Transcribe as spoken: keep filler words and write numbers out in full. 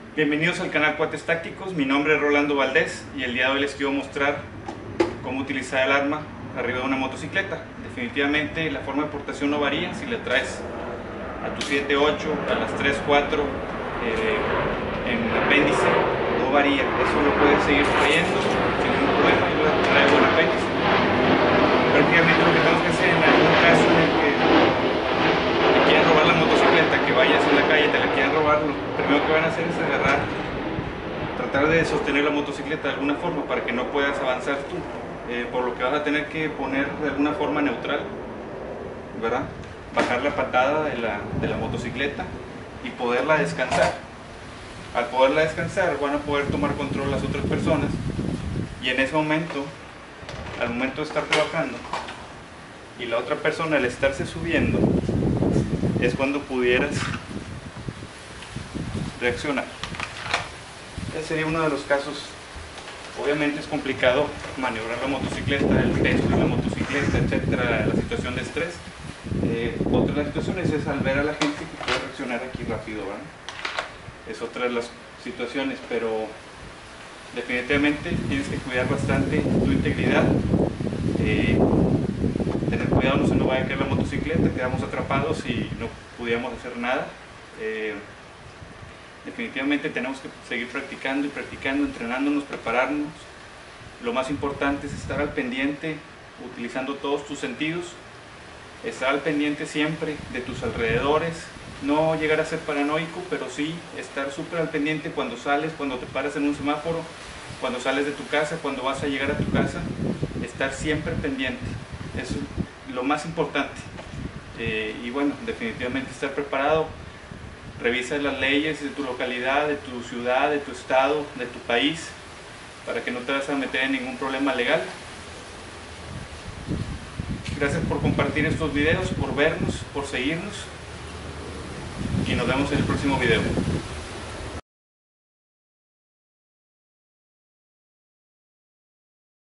Bienvenidos al canal Cuates Tácticos, mi nombre es Rolando Valdés y el día de hoy les quiero mostrar cómo utilizar el arma arriba de una motocicleta. Definitivamente la forma de portación no varía, si le traes a tu siete ocho, a las tres cuatro eh, en el apéndice, no varía, eso lo puedes seguir trayendo sin ningún problema, yo la traigo en apéndice. Prácticamente lo que tenemos que hacer en algún caso en el que te quieran robar la motocicleta, que vayas en la calle y te la quieran robar, lo primero que van a hacer es agarrar, tratar de sostener la motocicleta de alguna forma para que no puedas avanzar tú, eh, por lo que vas a tener que poner de alguna forma neutral, ¿verdad? Bajar la patada de la, de la motocicleta y poderla descansar. Al poderla descansar van a poder tomar control las otras personas y en ese momento, al momento de estar trabajando y la otra persona al estarse subiendo, es cuando pudieras reaccionar. Ese sería uno de los casos. Obviamente es complicado maniobrar la motocicleta, el peso de la motocicleta, etcétera, la situación de estrés. Eh, otra de las situaciones es al ver a la gente que puede reaccionar aquí rápido, ¿verdad? Es otra de las situaciones, pero definitivamente tienes que cuidar bastante tu integridad. Eh, tener cuidado, no se nos vaya a caer la motocicleta, quedamos atrapados y no pudiéramos hacer nada. Eh, definitivamente tenemos que seguir practicando y practicando, entrenándonos, prepararnos. Lo más importante es estar al pendiente, utilizando todos tus sentidos, estar al pendiente siempre de tus alrededores, no llegar a ser paranoico, pero sí estar súper al pendiente cuando sales, cuando te paras en un semáforo, cuando sales de tu casa, cuando vas a llegar a tu casa, estar siempre pendiente. Eso es lo más importante. Eh, y bueno, definitivamente estar preparado. Revisa las leyes de tu localidad, de tu ciudad, de tu estado, de tu país, para que no te vas a meter en ningún problema legal. Gracias por compartir estos videos, por vernos, por seguirnos y nos vemos en el próximo video.